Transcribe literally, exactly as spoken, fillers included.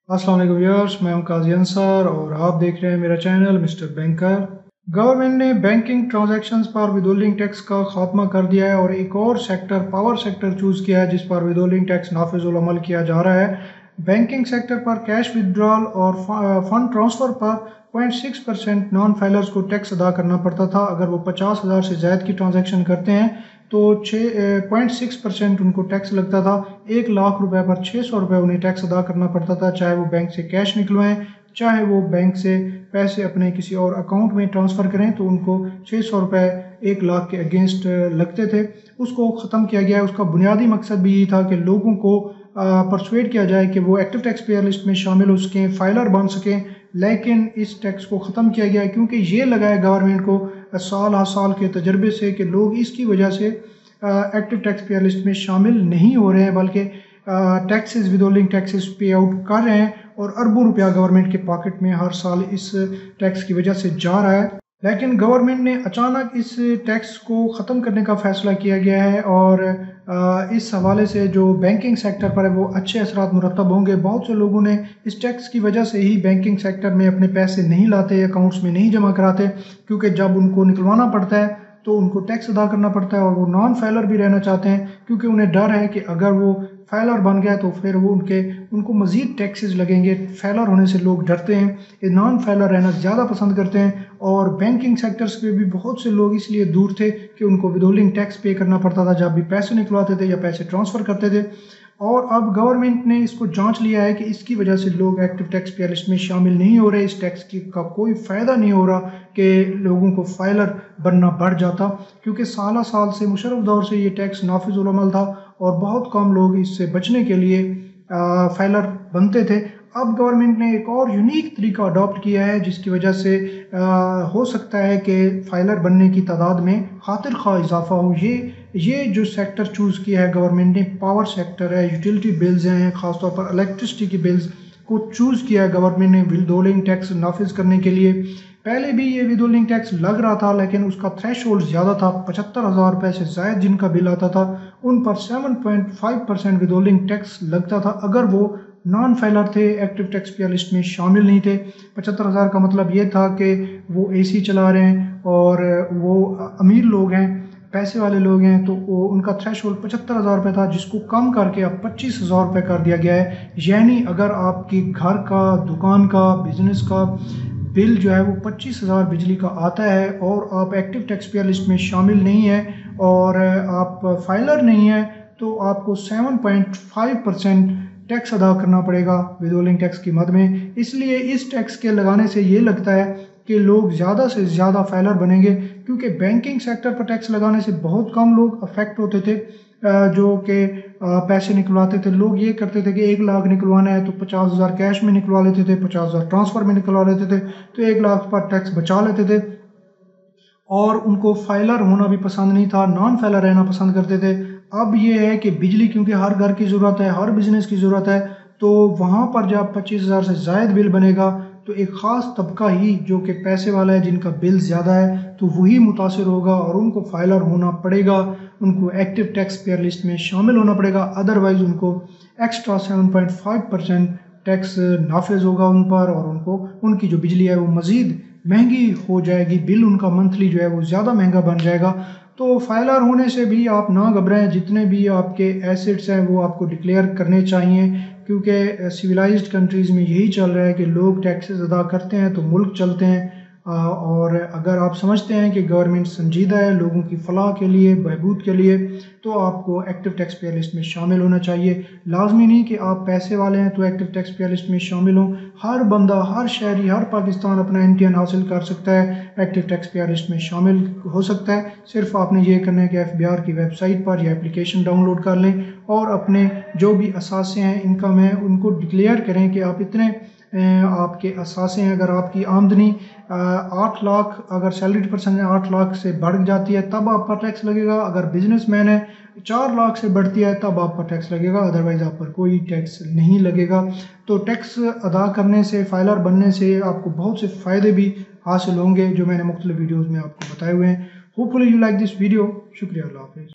अस्सलाम वालेकुम व्यूअर्स, मैं हूं काजी अंसार और आप देख रहे हैं मेरा चैनल मिस्टर बैंकर। गवर्नमेंट ने बैंकिंग ट्रांजैक्शंस पर विदहोल्डिंग टैक्स का खात्मा कर दिया है और एक और सेक्टर पावर सेक्टर चूज़ किया है जिस पर विदहोल्डिंग टैक्स नाफिजुल अमल किया जा रहा है। बैंकिंग सेक्टर पर कैश विड्रॉल और फंड ट्रांसफ़र पर point six percent non filers को टैक्स अदा करना पड़ता था। अगर वो पचास हज़ार से ज़्यादा की ट्रांजैक्शन करते हैं तो छः पॉइंट सिक्स परसेंट उनको टैक्स लगता था। एक लाख रुपए पर छः सौ रुपये उन्हें टैक्स अदा करना पड़ता था, चाहे वो बैंक से कैश निकलवाएं, चाहे वो बैंक से पैसे अपने किसी और अकाउंट में ट्रांसफ़र करें, तो उनको छः सौ रुपये एक लाख के अगेंस्ट लगते थे। उसको ख़त्म किया गया है। उसका बुनियादी मकसद भी यही था कि लोगों को परसुएड किया जाए कि वो एक्टिव टैक्स पेयर लिस्ट में शामिल हो सकें, फाइलर बन सकें। लेकिन इस टैक्स को ख़त्म किया गया है क्योंकि ये लगा है गवर्नमेंट को साल हर साल के तजर्बे से कि लोग इसकी वजह से एक्टिव टैक्स पेयर लिस्ट में शामिल नहीं हो रहे हैं, बल्कि taxes withholding taxes pay out कर रहे हैं और अरबों रुपया गवर्नमेंट के पॉकेट में हर साल इस टैक्स की वजह से जा रहा है। लेकिन गवर्नमेंट ने अचानक इस टैक्स को ख़त्म करने का फ़ैसला किया गया है और इस हवाले से जो बैंकिंग सेक्टर पर है वो अच्छे असरात मुरतब होंगे। बहुत से लोगों ने इस टैक्स की वजह से ही बैंकिंग सेक्टर में अपने पैसे नहीं लाते, अकाउंट्स में नहीं जमा कराते, क्योंकि जब उनको निकलवाना पड़ता है तो उनको टैक्स अदा करना पड़ता है और वो नॉन फाइलर भी रहना चाहते हैं क्योंकि उन्हें डर है कि अगर वो फाइलर बन गया तो फिर वो उनके उनको मज़ीद टैक्सेस लगेंगे। फाइलर होने से लोग डरते हैं, ये नॉन फाइलर रहना ज़्यादा पसंद करते हैं। और बैंकिंग सेक्टर्स पे भी बहुत से लोग इसलिए दूर थे कि उनको विदहोल्डिंग टैक्स पे करना पड़ता था जब भी पैसे निकलवाते थे या पैसे ट्रांसफ़र करते थे। और अब गवर्नमेंट ने इसको जांच लिया है कि इसकी वजह से लोग एक्टिव टैक्स पेयर लिस्ट में शामिल नहीं हो रहे। इस टैक्स की का कोई फ़ायदा नहीं हो रहा कि लोगों को फाइलर बनना बढ़ जाता, क्योंकि साल साल से मुशर्रफ दौर से ये टैक्स नाफिजुल अमल था और बहुत कम लोग इससे बचने के लिए फाइलर बनते थे। अब गवर्नमेंट ने एक और यूनिक तरीका अडॉप्ट किया है जिसकी वजह से आ, हो सकता है कि फाइलर बनने की तादाद में खातिर खा इजाफा हो। ये ये जो सेक्टर चूज़ किया है गवर्नमेंट ने, पावर सेक्टर है, यूटिलिटी बिल्स हैं, ख़ासतौर पर इलेक्ट्रिसिटी की बिल्स को चूज़ किया है गवर्नमेंट ने विदहोल्डिंग टैक्स नाफिज करने के लिए। पहले भी ये विदहोल्डिंग टैक्स लग रहा था लेकिन उसका थ्रेश होल्ड ज़्यादा था। पचहत्तर हज़ार रुपये से ज़ायद जिनका बिल आता था उन पर seven point five percent withholding tax लगता था अगर वो नॉन फाइलर थे, एक्टिव टैक्स पेयर लिस्ट में शामिल नहीं थे। पचहत्तर हज़ार का मतलब ये था कि वो एसी चला रहे हैं और वो अमीर लोग हैं, पैसे वाले लोग हैं, तो वो उनका थ्रेश होल्ड पचहत्तर हज़ार रुपये था जिसको कम करके अब पच्चीस हज़ार रुपये कर दिया गया है। यानी अगर आपकी घर का, दुकान का, बिजनेस का बिल जो है वो पच्चीस हज़ार बिजली का आता है और आप एक्टिव टैक्स पेयर लिस्ट में शामिल नहीं है और आप फाइलर नहीं है, तो आपको seven point five percent tax अदा करना पड़ेगा विदहोल्डिंग टैक्स की मद में। इसलिए इस टैक्स के लगाने से ये लगता है कि लोग ज़्यादा से ज़्यादा फाइलर बनेंगे, क्योंकि बैंकिंग सेक्टर पर टैक्स लगाने से बहुत कम लोग अफेक्ट होते थे जो कि पैसे निकलवाते थे। लोग ये करते थे कि एक लाख निकलवाना है तो पचास हज़ार कैश में निकलवा लेते थे, पचास हज़ार ट्रांसफ़र में निकलवा लेते थे, तो एक लाख पर टैक्स बचा लेते थे और उनको फाइलर होना भी पसंद नहीं था, नॉन फाइलर रहना पसंद करते थे। अब ये है कि बिजली क्योंकि हर घर की ज़रूरत है, हर बिज़नेस की ज़रूरत है, तो वहाँ पर जब पच्चीस हज़ार से ज़ायद बिल बनेगा तो एक ख़ास तबका ही जो कि पैसे वाला है, जिनका बिल ज़्यादा है, तो वही मुतासिर होगा और उनको फाइलर होना पड़ेगा, उनको एक्टिव टैक्स पेयर लिस्ट में शामिल होना पड़ेगा। अदरवाइज़ उनको extra seven point five percent tax नाफिज होगा उन पर और उनको उनकी जो बिजली है वो मज़ीद महंगी हो जाएगी, बिल उनका मंथली जो है वो ज़्यादा महंगा बन जाएगा। तो फाइलर होने से भी आप ना घबराएं, जितने भी आपके एसेट्स हैं वो आपको डिक्लेयर करने चाहिए, क्योंकि सिविलाइज्ड कंट्रीज़ में यही चल रहा है कि लोग टैक्सेस अदा करते हैं तो मुल्क चलते हैं। और अगर आप समझते हैं कि गवर्नमेंट संजीदा है लोगों की फलाह के लिए, बहबूद के लिए, तो आपको एक्टिव टैक्स पेयर लिस्ट में शामिल होना चाहिए। लाजमी नहीं कि आप पैसे वाले हैं तो एक्टिव टैक्स पेयर लिस्ट में शामिल हों। हर बंदा, हर शहरी, हर पाकिस्तान अपना एन टी एन हासिल कर सकता है, एक्टिव टैक्स पेयर लिस्ट में शामिल हो सकता है। सिर्फ आपने ये करना है कि एफ बी आर की वेबसाइट पर यह एप्लीकेशन डाउनलोड कर लें और अपने जो भी असासे हैं, इनकम है, उनको डिक्लेयर करें कि आप इतने आपके असासे हैं। अगर आपकी आमदनी आठ लाख अगर सैलरीड पर्सन है आठ लाख से बढ़ जाती है तब आप पर टैक्स लगेगा। अगर बिजनेसमैन है चार लाख से बढ़ती है तब आप पर टैक्स लगेगा, अदरवाइज़ आप पर कोई टैक्स नहीं लगेगा। तो टैक्स अदा करने से, फाइलर बनने से आपको बहुत से फ़ायदे भी हासिल होंगे जो मैंने मुख्तलिफ वीडियोज़ में आपको बताए हुए हैं। Hopefully you like this video. शुक्रिया, अल्लाह हाफ़िज़।